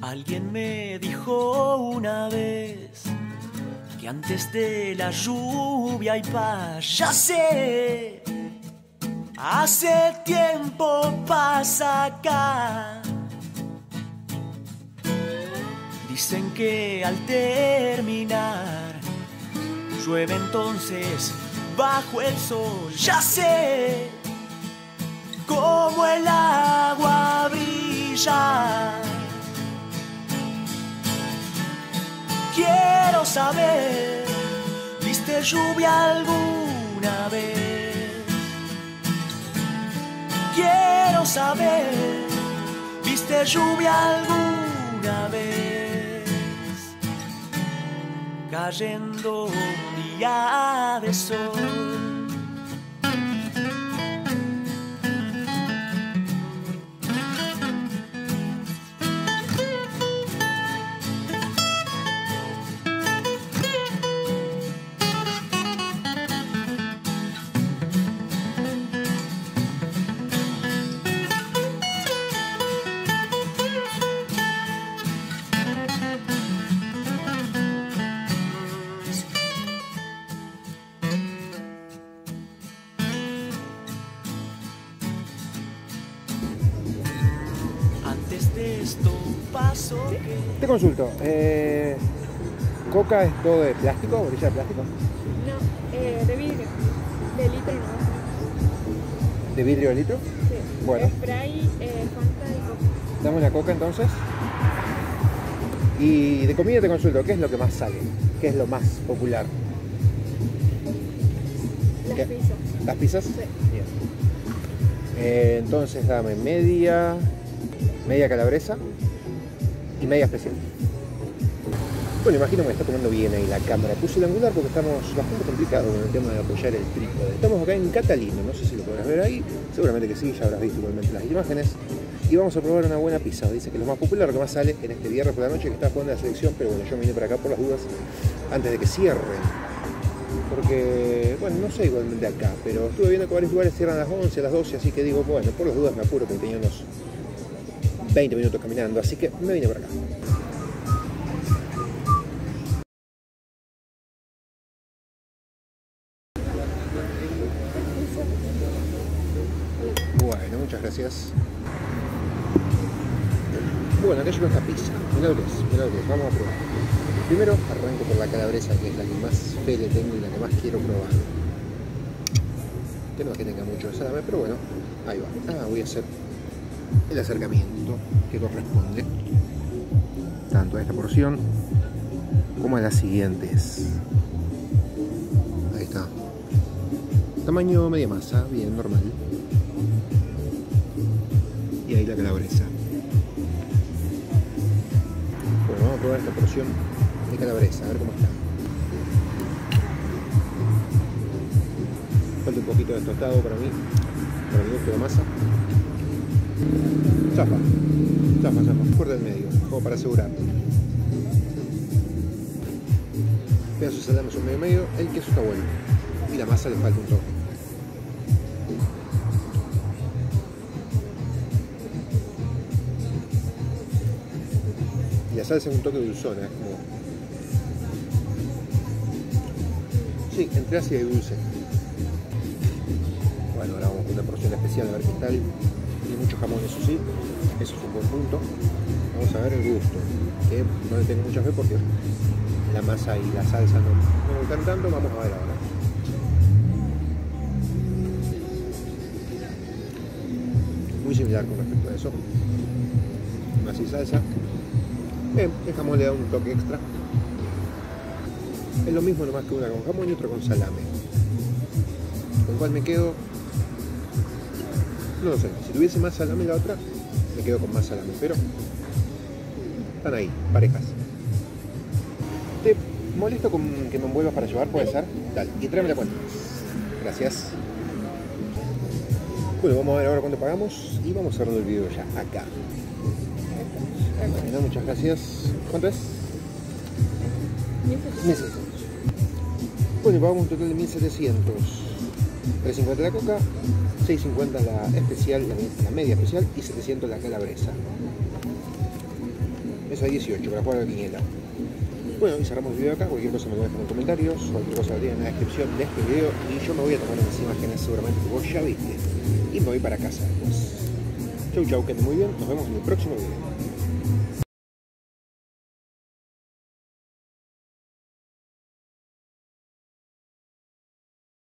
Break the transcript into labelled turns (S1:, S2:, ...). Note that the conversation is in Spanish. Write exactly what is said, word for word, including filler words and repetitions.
S1: Alguien me dijo una vez que antes de la lluvia hay paz. Ya sé, hace tiempo pasa acá. Dicen que al terminar llueve entonces bajo el sol. Ya sé cómo el agua brilla. Quiero saber, ¿viste lluvia alguna vez? Quiero saber, ¿viste lluvia alguna vez? Cayendo un día de sol.
S2: Te consulto, eh, ¿Coca es todo de plástico, botella de plástico?
S3: No, eh, de vidrio, de litro no.
S2: ¿De vidrio de litro?
S3: Sí.
S2: Bueno.
S3: Spray, eh, Fanta y Coca.
S2: Dame una Coca entonces. Y de comida te consulto, ¿qué es lo que más sale? ¿Qué es lo más popular?
S3: Las
S2: ¿Qué?
S3: pizzas.
S2: ¿Las pizzas?
S3: Sí.
S2: Bien. Eh, entonces dame media, media calabresa y media especial. Bueno, imagino que me está tomando bien ahí la cámara. Puse el angular porque estamos bastante complicados con el tema de apoyar el trípode. Estamos acá en Catalino, no sé si lo podrás ver ahí. Seguramente que sí, ya habrás visto igualmente las imágenes. Y vamos a probar una buena pizza. Dice que lo más popular, lo que más sale en este viernes por la noche, que está jugando la selección. Pero bueno, yo me vine para acá por las dudas antes de que cierren. Porque, bueno, no sé igualmente acá, pero estuve viendo que varios lugares cierran a las once, a las doce, así que digo, bueno, por las dudas me apuro porque tenía unos veinte minutos caminando, así que me vine por acá. Bueno, muchas gracias. Bueno, acá llegó esta pizza. Mirá lo que es, mirá lo que es. Vamos a probar. Primero arranco por la calabresa, que es la que más fe le tengo y la que más quiero probar. Que no es que tenga mucho de salame, pero bueno, ahí va. Ah, voy a hacer el acercamiento que corresponde tanto a esta porción como a las siguientes. Ahí está. Tamaño media masa, bien, normal. Y ahí la calabresa. Bueno, vamos a probar esta porción de calabresa, a ver cómo está. Falta un poquito de tostado para mí, para mi gusto de masa. Zafa, zafa, zafa, fuerte del medio, como para asegurar. Pedazos de salame son medio medio, el queso está bueno. Y la masa le falta un toque. Y la salsa es un toque dulzona, es como... Sí, entre ácida y dulce. Bueno, ahora vamos con una porción especial a ver qué tal. Tiene mucho jamón, eso sí, eso es un buen punto. Vamos a ver el gusto, que no le tengo mucha fe porque la masa y la salsa no, no me gustan tanto. Vamos a ver ahora. Muy similar con respecto a eso. Masa y salsa. Bien, el jamón le da un toque extra. Es lo mismo nomás que una con jamón y otra con salame. ¿Con cuál me quedo? No lo sé. Si tuviese más salame la otra, me quedo con más salame. Pero están ahí, parejas. ¿Te molesto con que me envuelvas para llevar? ¿Puede ser? Dale, y tráeme la cuenta. Gracias. Bueno, vamos a ver ahora cuánto pagamos y vamos cerrando el video ya, acá. Bueno, muchas gracias. ¿Cuánto es? mil setecientos. Bueno, pagamos un total de mil setecientos. tres cincuenta la coca, seis cincuenta la especial, la, la media especial y setecientos la calabresa. Esa dieciocho para jugar a la quiniela. Bueno, y cerramos el video acá. Cualquier cosa me lo dejan en comentarios, cualquier cosa lo tienen en la descripción de este video. Y yo me voy a tomar unas imágenes seguramente que vos ya viste. Y me voy para casa después. Chau chau, que estén muy bien. Nos vemos en el próximo video.